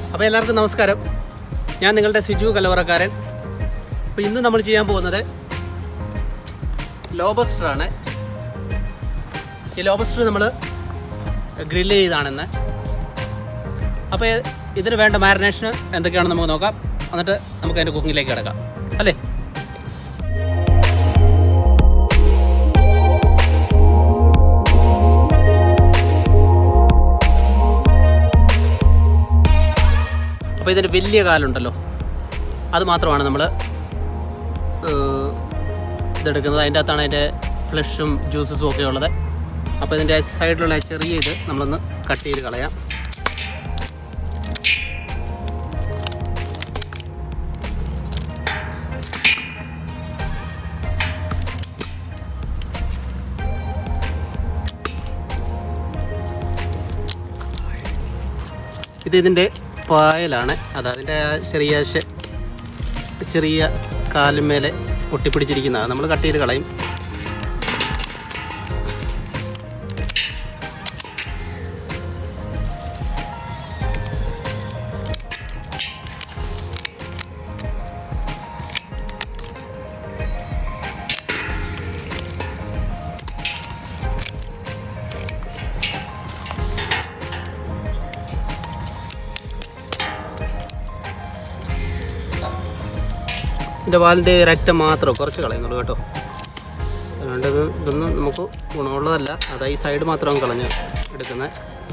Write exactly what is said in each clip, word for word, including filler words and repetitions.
അപ്പോൾ എല്ലാവർക്കും നമസ്കാരം. ഞാൻ നിങ്ങളുടെ സിജു കലവറക്കാരൻ. അപ്പോൾ ഇന്ന് നമ്മൾ ചെയ്യാൻ പോകുന്നത് ലോബസ്റ്ററാണ്. ഈ ലോബസ്റ്റർ നമ്മൾ ഗ്രില്ല് ചെയ്താണെന്ന്. അപ്പോൾ ഇതിന് വേണ്ട മാരിനേഷന് എന്തൊക്കെയാണെന്ന് നമുക്ക് നോക്കാം. എന്നിട്ട് നമുക്ക് അതിൻ്റെ കുക്കിങ്ങിലേക്ക് കിടക്കാം അല്ലേ. അപ്പോൾ ഇതിൻ്റെ വലിയ കാലുണ്ടല്ലോ, അത് മാത്രമാണ് നമ്മൾ ഇതെടുക്കുന്നത്. അതിൻ്റെ അകത്താണ് അതിൻ്റെ ഫ്ലഷും ജ്യൂസസും ഒക്കെ ഉള്ളത്. അപ്പോൾ ഇതിൻ്റെ സൈഡിലുള്ള ചെറിയ ഇത് നമ്മളൊന്ന് കട്ട് ചെയ്ത് കളയാം. ഇത് ഇതിൻ്റെ പായലാണ്. അത് അതിൻ്റെ ചെറിയ ചെറിയ കാലുമേലെ ഒട്ടിപ്പിടിച്ചിരിക്കുന്നതാണ്. നമ്മൾ കട്ട് ചെയ്ത് കളയും. ഇതിൻ്റെ വാലിൻ്റെ ഒരറ്റം മാത്രം കുറച്ച് കളയുന്നുള്ളൂ കേട്ടോ. അതുകൊണ്ട് ഇത് ഇതൊന്നും നമുക്ക് ഗുണമുള്ളതല്ല. അതായത് ഈ സൈഡ് മാത്രം കളഞ്ഞ് എടുക്കുന്നത്.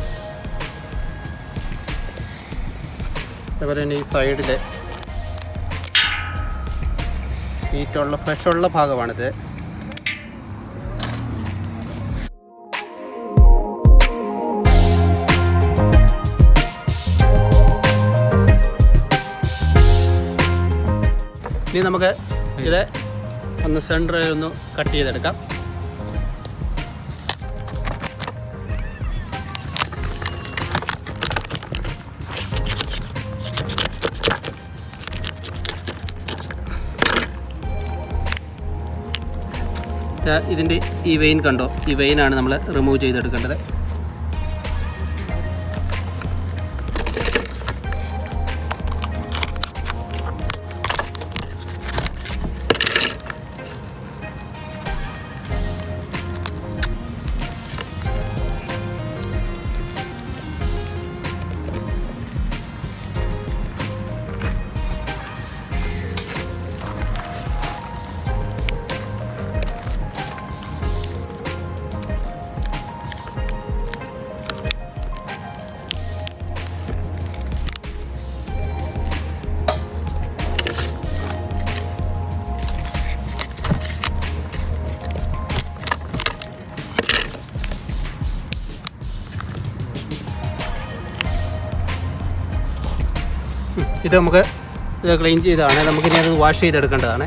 അതുപോലെ തന്നെ ഈ സൈഡിലെ ഈറ്റുള്ള ഫ്ലഷുള്ള ഭാഗമാണിത്. ഇനി നമുക്ക് ഇത് ഒന്ന് സെൻറ്ററിൽ ഒന്ന് കട്ട് ചെയ്തെടുക്കാം. ഇതിൻ്റെ ഈ വെയിൻ കണ്ടോ, ഈ വെയിനാണ് നമ്മൾ റിമൂവ് ചെയ്തെടുക്കേണ്ടത്. ഇത് നമുക്ക് ഇത് ക്ലീൻ ചെയ്തതാണ്. നമുക്കിനി അത് വാഷ് ചെയ്തെടുക്കേണ്ടതാണ്.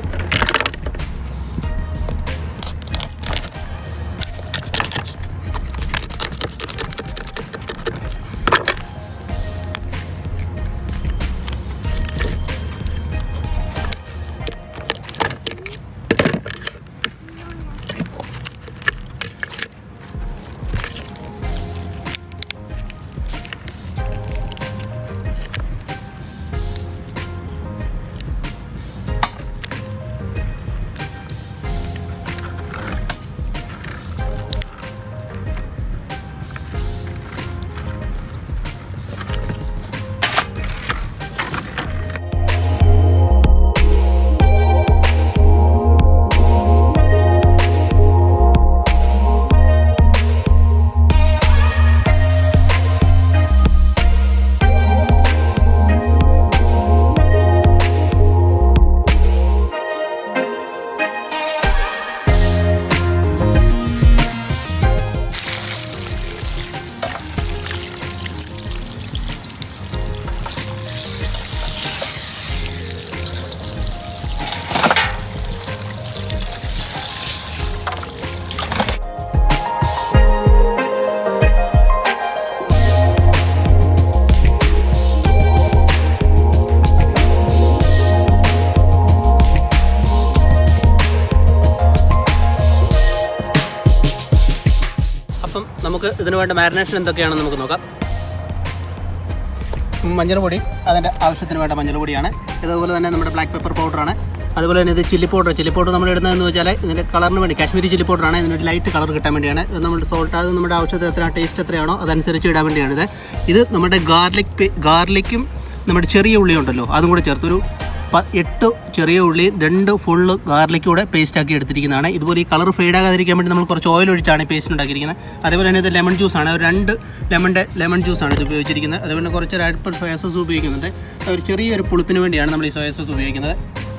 നമുക്ക് ഇതിനു വേണ്ട മാരിനേഷൻ എന്തൊക്കെയാണെന്ന് നമുക്ക് നോക്കാം. മഞ്ഞൾ പൊടി അതിൻ്റെ ആവശ്യത്തിന് വേണ്ട മഞ്ഞൾ പൊടിയാണ്. ഇതുപോലെ തന്നെ നമ്മുടെ ബ്ലാക്ക് പെപ്പർ പൗഡറാണ്. അതുപോലെ തന്നെ ഇത് ചില്ലി പൗഡർ ചില്ലി പൗഡർ നമ്മൾ ഇടുന്നതെന്ന് വെച്ചാൽ ഇതിൻ്റെ കളറിന് വേണ്ടി കാശ്മീരി ചില്ലി പൗഡറാണ്. ഇതിനൊരു ലൈറ്റ് കളർ കിട്ടാൻ വേണ്ടിയാണ്. നമ്മുടെ സോൾട്ട് അത് നമ്മുടെ ആവശ്യത്തിന് എത്ര ടേസ്റ്റ് എത്രയാണോ അതനുസരിച്ച് ഇടാൻ വേണ്ടിയാണിത്. ഇത് നമ്മുടെ ഗാർലിക് ഗാർലിക്കും നമ്മുടെ ചെറിയ ഉള്ളി ഉണ്ടല്ലോ അതും കൂടെ ചേർത്തൊരു എട്ട് ചെറിയ ഉള്ളി രണ്ട് ഫുള്ള് ഗാർലിക് കൂടെ പേസ്റ്റാക്കി എടുത്തിരിക്കുന്നതാണ്. ഇതുപോലെ ഈ കളർ ഫെയ്ഡ് ആകാതിരിക്കാൻ വേണ്ടി നമ്മൾ കുറച്ച് ഓയിൽ ഒഴിച്ചാണ് പേസ്റ്റ് ഉണ്ടാക്കിയിരിക്കുന്നത്. അതേപോലെ തന്നെ ഇത് ലെമൺ ജ്യൂസാണ്. ഒരു രണ്ട് ലെമണിൻ്റെ ലെമൺ ജ്യൂസാണ് ഇത് ഉപയോഗിച്ചിരിക്കുന്നത്. അതുപോലെ കുറച്ച് ഒരു അല്പം സോയ സോസ് ഉപയോഗിക്കുന്നുണ്ട്. ഒരു ചെറിയൊരു പുളിപ്പിന് വേണ്ടിയാണ് നമ്മൾ ഈ സോയ സോസ് ഉപയോഗിക്കുന്നത്.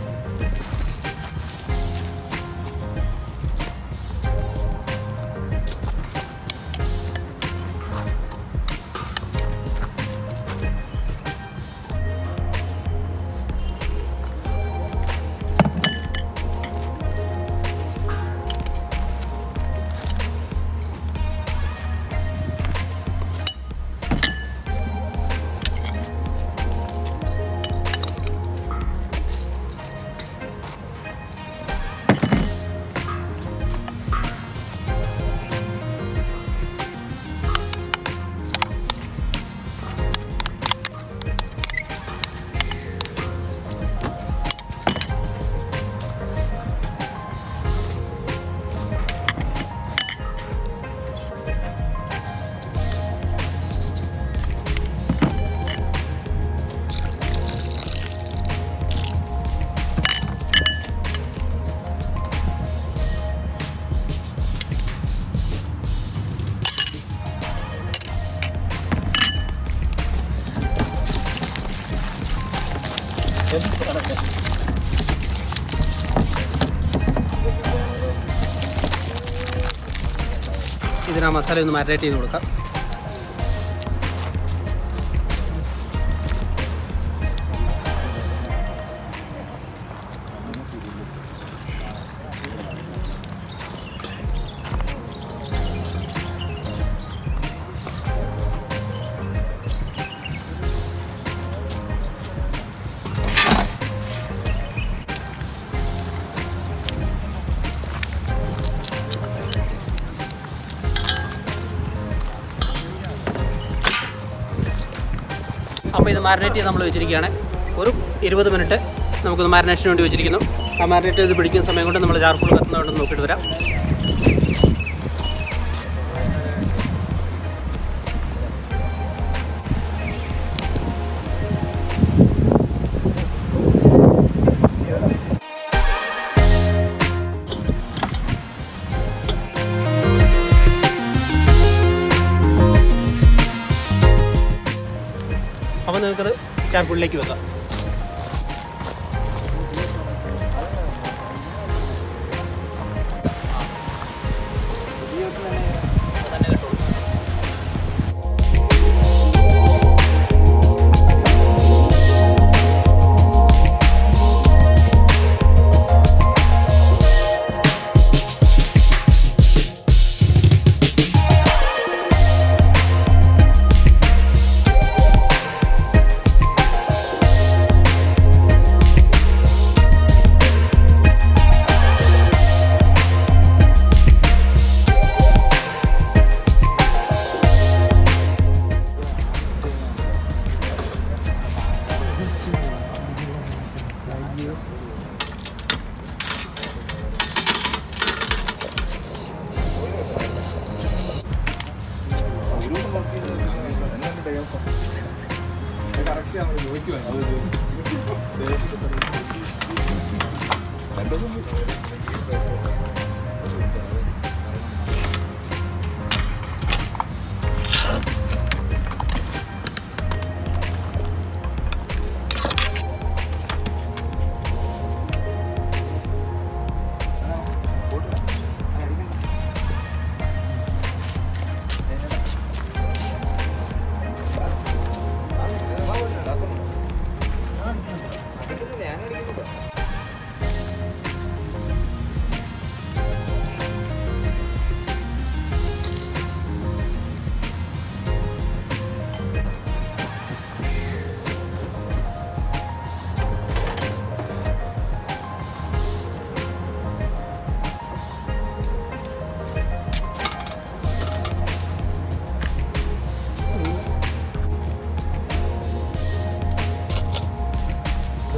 ഇതിന് ആ മസാല ഒന്ന് മാരിനേറ്റ് ചെയ്ത് കൊടുക്കാം. അപ്പോൾ ഇത് മാരിനേറ്റ് ചെയ്ത് നമ്മൾ വെച്ചിരിക്കുകയാണ്. ഒരു ഇരുപത് മിനിറ്റ് നമുക്കൊന്ന് മാരിനേഷന് വേണ്ടി വെച്ചിരിക്കുന്നു. ആ മാരിനേറ്റ് ചെയ്ത് പിടിക്കുന്ന സമയം കൊണ്ട് നമ്മൾ ചാർക്കോൾ കത്തുന്നതുകൊണ്ടെന്ന് നോക്കിയിട്ട് വരാം. അപ്പോൾ നിങ്ങൾക്കത് ചാർക്കോളിലേക്ക് വെക്കാം.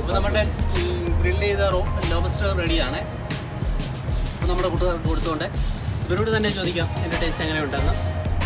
അപ്പോൾ നമ്മുടെ ഗ്രില്ല് ചെയ്ത ലോബസ്റ്റർ റെഡിയാണ്. അപ്പോൾ നമ്മുടെ കൂട്ടുകാർക്ക് കൊടുത്തുകൊണ്ട് ഇവരോട് തന്നെ ചോദിക്കാം എൻ്റെ ടേസ്റ്റ് എങ്ങനെ ഉണ്ടെന്ന്.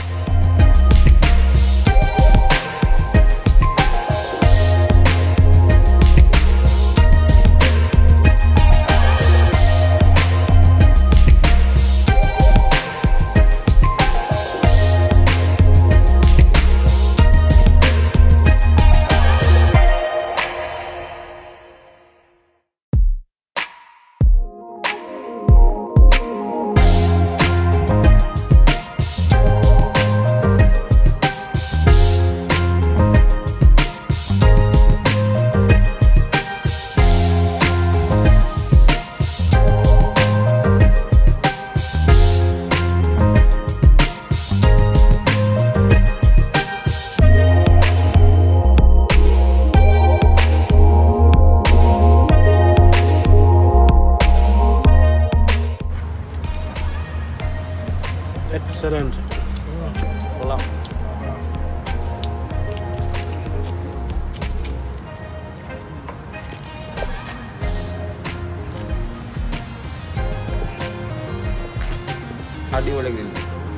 Excellent. കൊള്ളാം. അടിപൊളി ഗ്രില്ല്.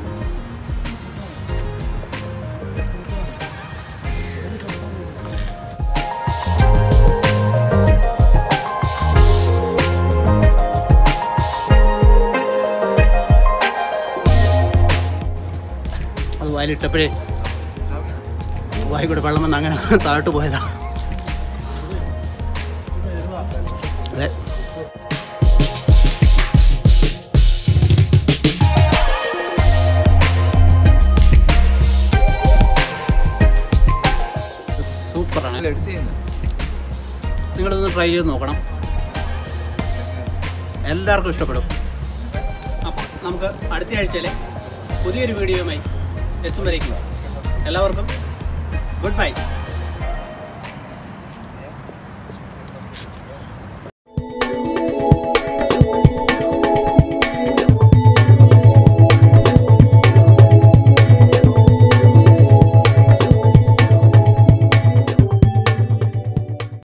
അത് വായിലിട്ടപ്പോഴേ വായി കൂടെ വെള്ളം വന്ന് അങ്ങനെ താഴോട്ട് പോയതാ. അതെ, സൂപ്പറാണ്. നിങ്ങളിതൊന്ന് ട്രൈ ചെയ്ത് നോക്കണം, എല്ലാവർക്കും ഇഷ്ടപ്പെടും. അപ്പോൾ നമുക്ക് അടുത്ത ആഴ്ചയിൽ പുതിയൊരു വീഡിയോയുമായി എത്തുമ്പോഴേക്കും എല്ലാവർക്കും ഗുഡ് ബൈ.